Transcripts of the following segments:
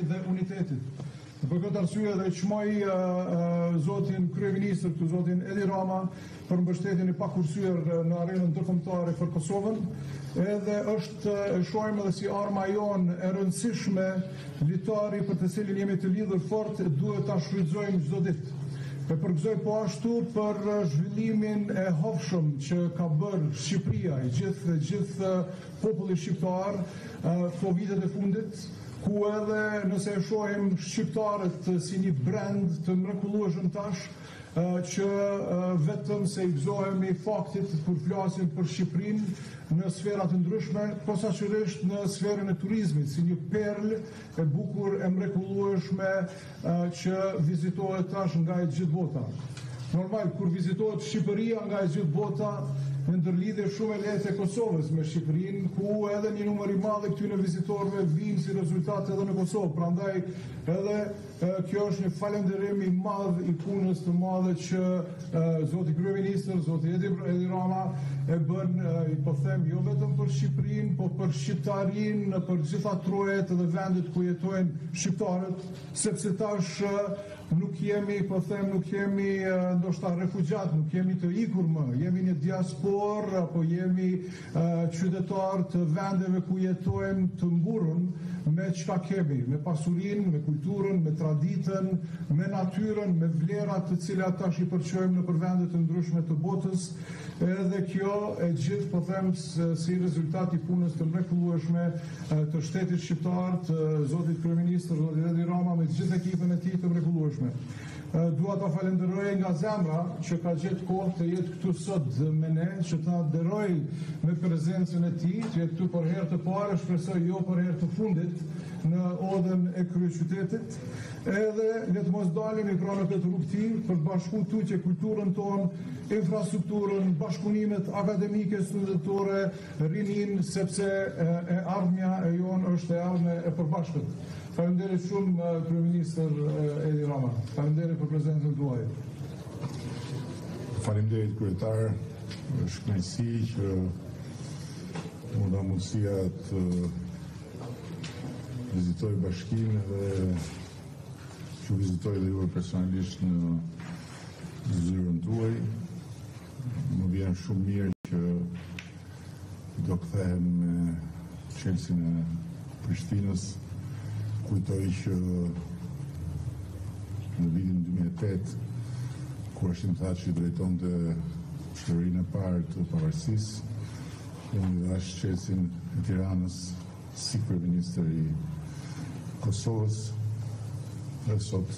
dhe unitetit. Për këtë arsye dhe çmoj zotin kryeministër këtu, zotin Edi Rama, për mbështetjen e pakursyer në arenën ndërkombëtare për Kosovën, edhe është shohim edhe si arma jonë e rëndësishme litari për të cilin jemi të lidhur fort, duhet ta shfrytëzojmë çdo ditë. E përgëzoj po ashtu për zhvillimin e hovshëm që ka bërë Shqipëria, i gjithë populli shqiptar këto vitet e fundit, ku edhe nëse e shohim shqiptarët si një brand të mrekullueshëm tash, që vetëm se i gëzohemi faktit kur flasim për Shqipërinë në sferat të ndryshme, posaçërisht në sferën e turizmit, si një perlë e bukur e mrekullueshme që vizitohet tash nga e gjithë bota. Normal, kur vizitohet Shqipëria nga e gjithë bota, në ndërlidhje shumë e lehtë e Kosovës me Shqipërinë, ku edhe një numër i madh këtyre vizitorëve vinë si rezultat edhe në Kosovë. Prandaj edhe kjo është një falënderim i madh i punës të madhe që zoti kryeministër, zoti Edi Rama e bën, i po them, jo vetëm për Shqipërinë, po për shqiptarinë, për gjitha trojet dhe vendet ku jetojnë shqiptarët, sepse tash nuk jemi, po them, nuk jemi ndoshta refugjat, nuk jemi të ikur më, jemi një diasporë apo jemi qytetar të vendeve ku jetojmë të mburën me çka kemi, me pasurinë, me kulturën, me traditën, me natyrën, me vlerat të cilat tash i përqojmë në vende të ndryshme të botës, edhe kjo e gjithë po them si rezultat i punës të mrekullueshme të shtetit shqiptar, të zotit kryeministër, zotit Edi Rama, me gjithë ekipën e tij të mrekullueshme. Dua ta falenderoj nga zemra që ka gjetë kohë të jetë këtu sot me ne, që ta nderoj me prezencën e tij, që jetë këtu për herë të parë, shpresoj jo për herë të fundit në odën e kryeqytetit, edhe le të mos dalemi pra në këtë rrugti për të bashkuar tutje kulturën tonë, infrastrukturën, bashkëpunimet akademike, studentore, rinin, sepse e ardhmja e jonë është e ardhme e përbashkët. Faleminderit shumë kryeministër Edi Rama. Faleminderit për prezencën tuaj. Faleminderit kryetar. Është kënaqësi që më dha mundësia të vizitoj bashkinë dhe që vizitoj dhe juve personalisht në zyrën tuaj. Më vjen shumë mirë që do kthehem me Çelsin e Prishtinës. Kujtoj që në vitin 2008, kur është tha që drejtonte qeverinë e parë të pavarësisë, unë i dhash Çelsin e Tiranës si kryeministër i Kosovës, dhe sot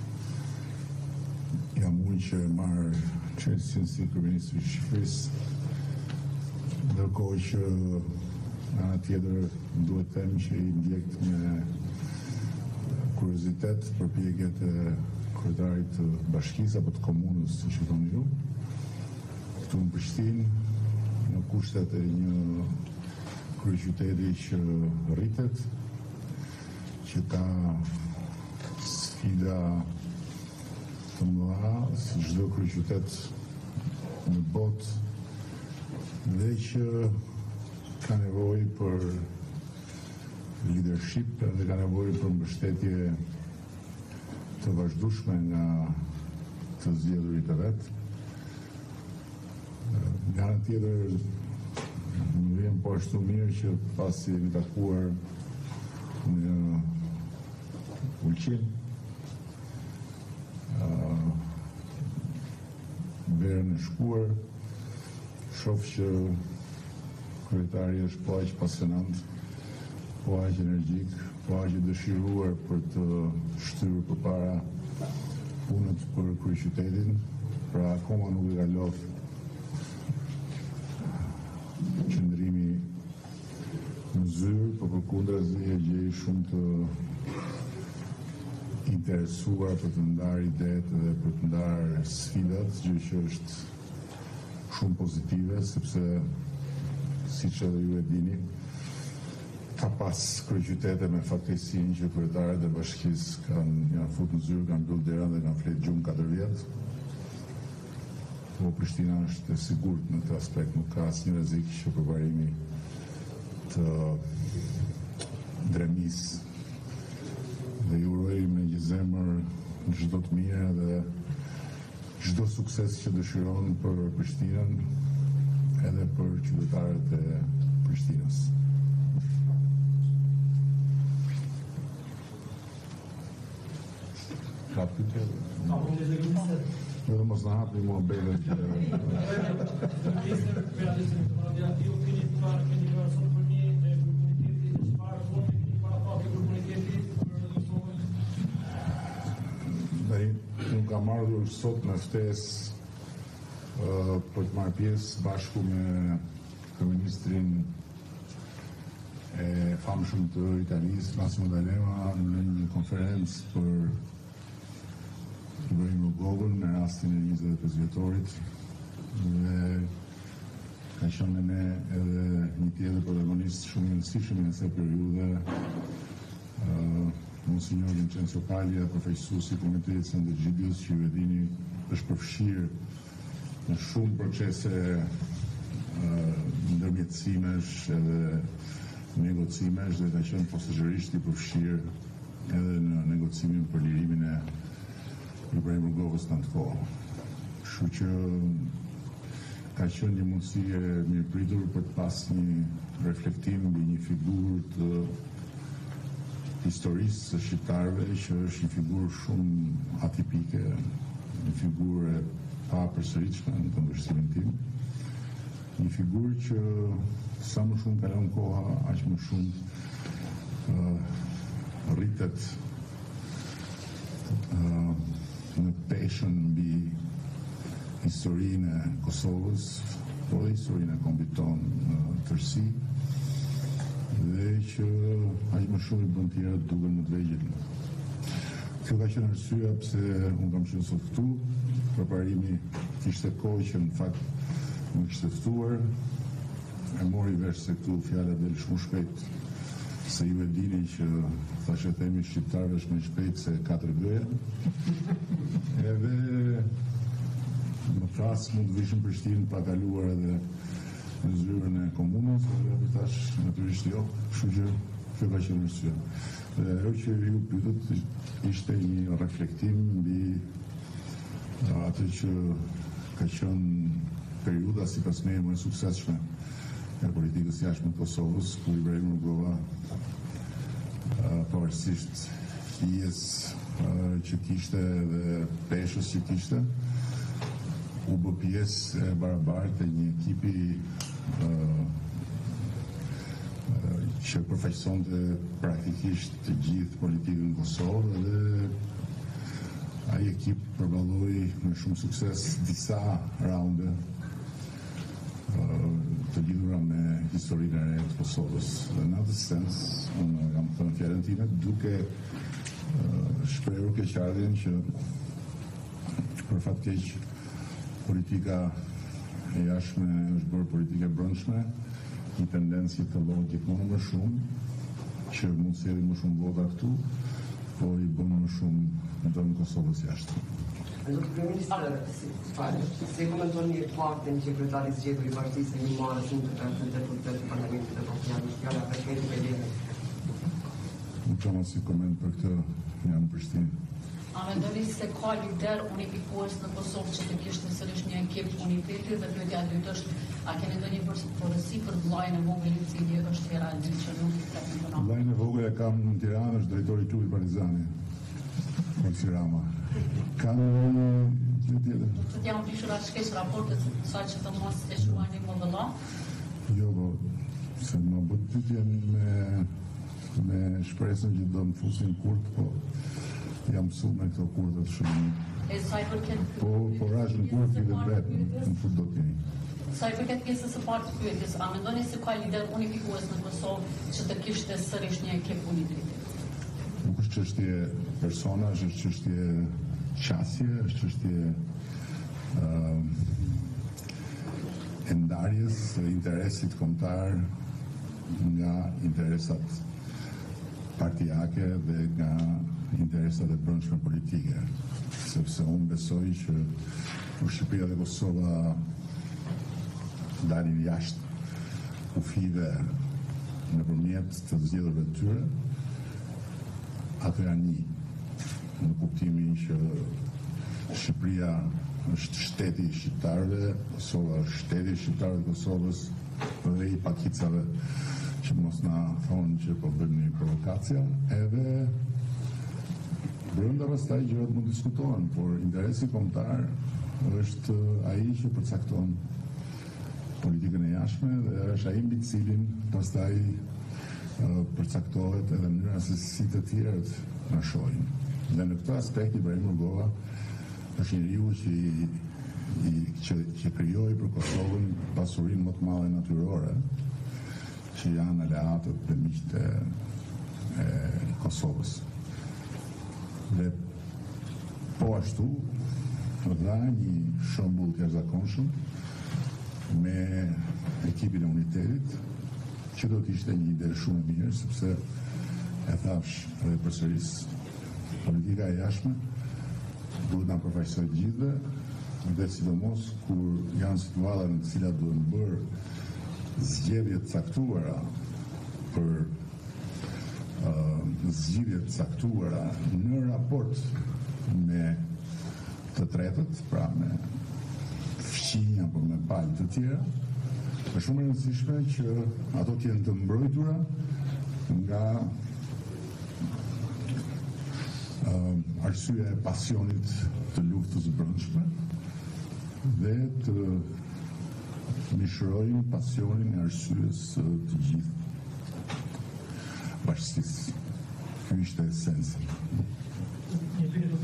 jam unë që marr Çelsin si kryeministër i Shqipërisë, ndërkohë që nga ana tjetër duhet të them që i ndjek me kuriozitet përpjekjet e kryetarit të bashkisë apo të komunës, siç e thoni ju, këtu në Prishtinë, në kushtet e një kryeqyteti që rritet, që ka sfida të mëdha, si çdo kryeqytet në botë, dhe që ka nevojë për leadership dhe ka nevojë për mbështetje të vazhdueshme nga të zgjedhurit e vet. Nga ana tjetër, më vjen po ashtu mirë që pasi jemi takuar në Ulqin, verën e shkuar, shoh që kryetari është po aq pasionant, po aq energjik, po aq dëshiruar për të shtyrë përpara punët për kryeqytetin, pra akoma nuk i ka lodhur qëndrimi në zyrë, por përkundrazi e gjej shumë të interesuar për të ndarë idetë dhe për të ndarë sfidat, gjë që është shumë pozitive, sepse siç edhe ju e dini, ka pas kryeqytete me fatkeqësinë që kryetarët e bashkisë kanë futur në zyrë, kanë mbyllur derën dhe kanë fletë gjumë 4 vjet. Po Prishtina është e sigurt në këtë aspekt, nuk ka asnjë rrezik që përparimi të dremis zemër çdo të mirë dhe çdo sukses që dëshiron për Prishtinën, edhe për qytetarët e Prishtinës. Ka pyetje? Edhe mos na hapi mua bele që... Unë kam ardhur sot në ftesë për të marrë pjesë bashku me kryeministrin e famshëm të Italisë, Massimo D'Alema, në një konferencë për Ibrahim Rugovën në rastin e 25 vjetorit, dhe ka qenë me ne edhe një tjetër protagonist shumë i rëndësishëm në kësaj periudhe, Monsignor Vincenzo Paglia, përfaqësuesi i Komunitetit Së Ndërgjigjes, që ju e dini është përfshirë në shumë procese ndërmjetësimesh edhe negocimesh, dhe ka qenë posaçërisht i përfshirë edhe në negocimin për lirimin e Ibrahim Rugovës në atë kohë. Kështu që ka qenë një mundësi e mirëpritur për të pas një reflektim mbi një figurë të historisë së shqiptarëve, që është një figurë shumë atipike, një figurë e papërsëritshme në kundërshtimin tim, një figurë që sa më shumë kalon koha, aq më shumë rritet në peshën mbi historinë e Kosovës, po dhe historinë e kombit tonë në tërësi, dhe që aq më shumë i bën tjerë të duken më të vegjël. Kjo ka qenë arsyeja pse unë kam qenë sot këtu. Preparimi kishte kohë që në fakt më kishte ftuar. E mori vesh se këtu fjala del shumë shpejt, se ju e dini që thashë themi shqiptarëve është më shpejt se 4 goja. Edhe më pas mund të vishim Prishtinë pa kaluar edhe në zyrën e komunës, dhe tash natyrisht jo, kështu që kjo ka qenë arsye. Dhe ajo që ju pyetët ishte një reflektim mbi atë që ka qenë periudha sipas meje më e suksesshme e politikës jashtme të Kosovës, ku Ibrahim Rugova, pavarësisht hijes që kishte dhe peshës që kishte, u bë pjesë e barabartë e një ekipi që përfaqësonte praktikisht të gjithë politikën në Kosovë, dhe ai ekip përballoi me shumë sukses disa raunde të lidhura me historinë e re të Kosovës. Dhe në atë sens, unë jam thënë fjalën time duke shprehur keqardhjen që për fat keq politika e jashtme është bërë politike brendshme, një tendencë të vëllë gjithmonë më shumë, që mund sjellë më shumë vota këtu, po i bën më shumë dëm Kosovës jashtë. Si komentoni faktin që kryetari i zgjedhur i partisë një marrë shumë të deputetëve të parlamentit evropian, fjala për këtë vedeme? Nuk kam asnjë koment për këtë, jam në Prishtinë. A mendoni se ka lider unifikues në Kosovë që të kishte sërish një ekip uniteti, dhe pyetja e dytë është, a keni ndonjë porosi për vllajën e vogël i cili është Tirani, që nuk ka punon? Vllajën e vogël e kam në Tiranë, është drejtori i klubit Partizani, Olsi Rama. Kam një tjetër. Do të jam prishur atë shkesh raportet sa që të mos e shuani më vëlla? Jo, se më bët pyetje me shpresën që do më fusin kurt, po jam mësuar me këto kurtët shumë. E sa i përket po rash në kurt i dhe vetë në fut do t'jeni. Sa i përket pjesës së parë të pyetjes, a mendoni se ka lider unifikues në Kosovë që të kishte sërish një ekip uniteti? Nuk është çështje personash, është çështje qasje, është çështje e ndarjes së interesit kombëtar nga interesat partijake dhe nga interesat e brendshme politike, sepse unë besoj që kur Shqipëria dhe Kosova dalin jashtë kufive nëpërmjet të zgjedhjeve të tyre, ato janë një. në kuptimin që Shqipëria është shteti i shqiptarëve, Kosova është shteti i shqiptarëve të Kosovës dhe i pakicave që mos na thonë që po bëjmë një provokacja, edhe brenda pastaj gjërat mund diskutohen, por interesi kombëtar është ai që përcakton politikën e jashtme dhe është ai mbi cilin pastaj përcaktohet edhe mënyra se si të tjerët na shohin. Dhe në këtë aspekt Ibrahim Rugova është njeriu që krijoi për Kosovën pasurinë më të madhe natyrore, që janë aleatët dhe miqtë e Kosovës. Dhe po ashtu dha një shembull të jashtëzakonshëm me ekipin e unitetit, që do të ishte një ide shumë e mirë, sepse e thash edhe përsëris, politika e jashtme duhet na përfaqësojë të gjithëve, dhe sidomos kur janë situata në të cilat duhen bërë zgjedhje të caktuara për zgjidhje të caktuara në raport me të tretët, pra me fqinj apo me palë të tjera, është shumë e rëndësishme që ato të jenë të mbrojtura nga arsyeja e pasionit të luftës brendshme dhe të mishërojnë pasionin e arsyes të gjithë bashkësisë. Ky ishte esenca.